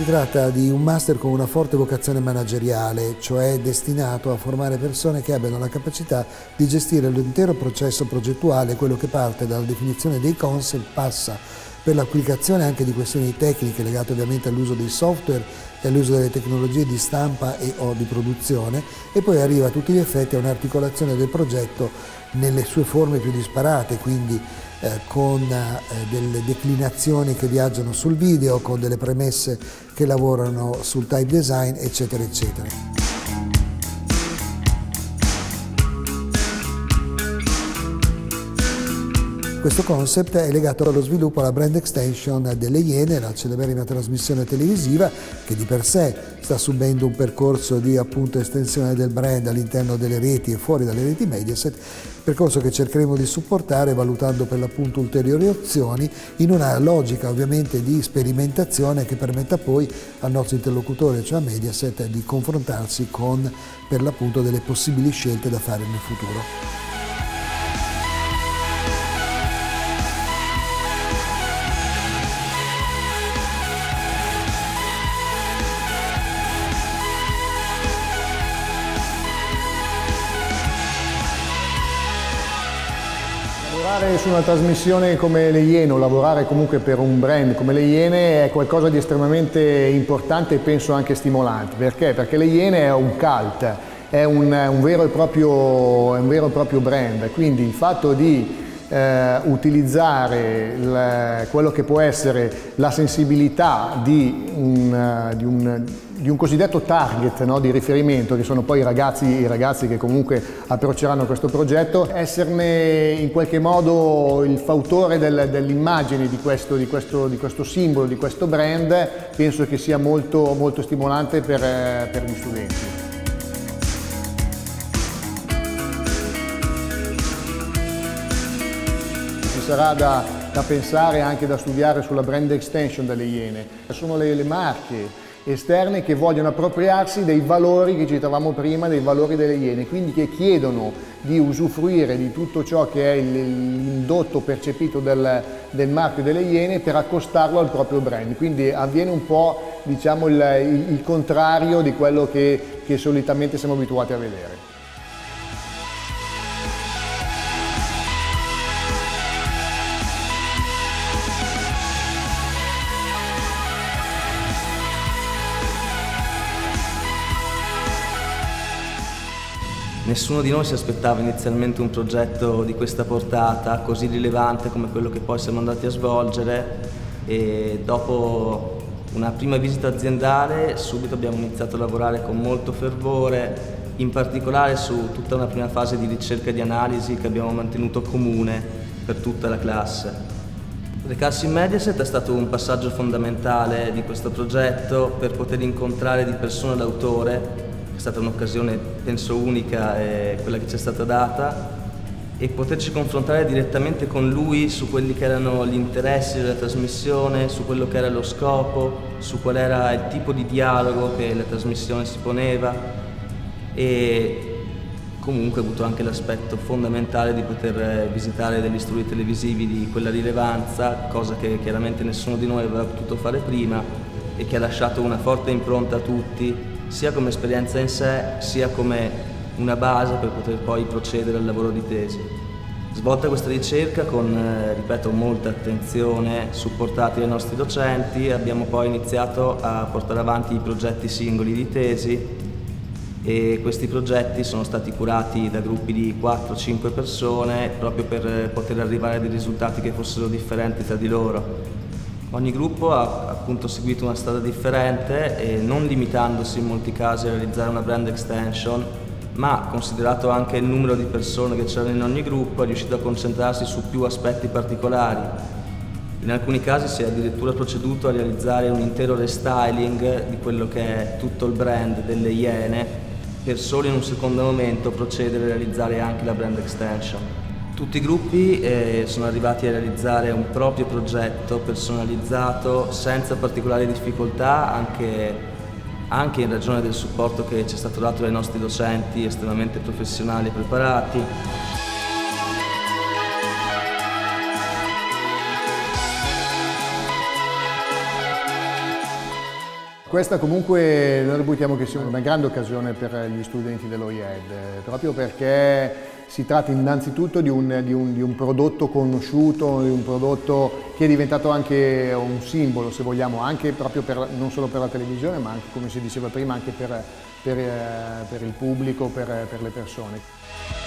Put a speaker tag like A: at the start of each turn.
A: Si tratta di un master con una forte vocazione manageriale, cioè destinato a formare persone che abbiano la capacità di gestire l'intero processo progettuale, quello che parte dalla definizione dei concept, passa per l'applicazione anche di questioni tecniche legate ovviamente all'uso dei software e all'uso delle tecnologie di stampa e o di produzione, e poi arriva a tutti gli effetti a un'articolazione del progetto nelle sue forme più disparate, quindi con delle declinazioni che viaggiano sul video, con delle premesse che lavorano sul type design, eccetera, eccetera. Questo concept è legato allo sviluppo alla brand extension delle Iene, la celeberrima trasmissione televisiva che di per sé sta subendo un percorso di appunto estensione del brand all'interno delle reti e fuori dalle reti Mediaset, percorso che cercheremo di supportare valutando per l'appunto ulteriori opzioni in una logica ovviamente di sperimentazione che permetta poi al nostro interlocutore, cioè a Mediaset, di confrontarsi con per l'appunto delle possibili scelte da fare nel futuro.
B: Lavorare su una trasmissione come Le Iene o lavorare comunque per un brand come Le Iene è qualcosa di estremamente importante e penso anche stimolante. Perché? Perché Le Iene è un cult, è un vero e proprio brand, quindi il fatto di utilizzare quello che può essere la sensibilità di un cosiddetto target, no, di riferimento, che sono poi i ragazzi che comunque approcceranno questo progetto, esserne in qualche modo il fautore dell'immagine di questo simbolo, di questo brand, penso che sia molto, molto stimolante per gli studenti. Ci sarà da pensare anche da studiare sulla brand extension delle Iene. Sono le marche esterne che vogliono appropriarsi dei valori che citavamo prima, dei valori delle Iene, quindi che chiedono di usufruire di tutto ciò che è l'indotto percepito del marchio delle Iene per accostarlo al proprio brand. Quindi avviene un po', diciamo, il contrario di quello che solitamente siamo abituati a vedere.
C: Nessuno di noi si aspettava inizialmente un progetto di questa portata, così rilevante come quello che poi siamo andati a svolgere, e dopo una prima visita aziendale subito abbiamo iniziato a lavorare con molto fervore, in particolare su tutta una prima fase di ricerca e di analisi che abbiamo mantenuto comune per tutta la classe. Recarsi in Mediaset è stato un passaggio fondamentale di questo progetto per poter incontrare di persona l'autore. È stata un'occasione, penso, unica, quella che ci è stata data, e poterci confrontare direttamente con lui su quelli che erano gli interessi della trasmissione, su quello che era lo scopo, su qual era il tipo di dialogo che la trasmissione si poneva, e comunque ho avuto anche l'aspetto fondamentale di poter visitare degli studi televisivi di quella rilevanza, cosa che chiaramente nessuno di noi aveva potuto fare prima e che ha lasciato una forte impronta a tutti, sia come esperienza in sé, sia come una base per poter poi procedere al lavoro di tesi. Svolta questa ricerca con, ripeto, molta attenzione, supportati dai nostri docenti, abbiamo poi iniziato a portare avanti i progetti singoli di tesi, e questi progetti sono stati curati da gruppi di 4-5 persone proprio per poter arrivare a dei risultati che fossero differenti tra di loro. Ogni gruppo ha appunto seguito una strada differente, e non limitandosi in molti casi a realizzare una brand extension, ma considerato anche il numero di persone che c'erano in ogni gruppo, è riuscito a concentrarsi su più aspetti particolari. In alcuni casi si è addirittura proceduto a realizzare un intero restyling di quello che è tutto il brand delle Iene, per solo in un secondo momento procedere a realizzare anche la brand extension. Tutti i gruppi sono arrivati a realizzare un proprio progetto personalizzato senza particolari difficoltà, anche in ragione del supporto che ci è stato dato dai nostri docenti estremamente professionali e preparati.
B: Questa comunque noi reputiamo che sia una grande occasione per gli studenti dell'OIED, proprio perché si tratta innanzitutto di un prodotto conosciuto, di un prodotto che è diventato anche un simbolo, se vogliamo, anche proprio non solo per la televisione, ma anche, come si diceva prima, anche per il pubblico, per le persone.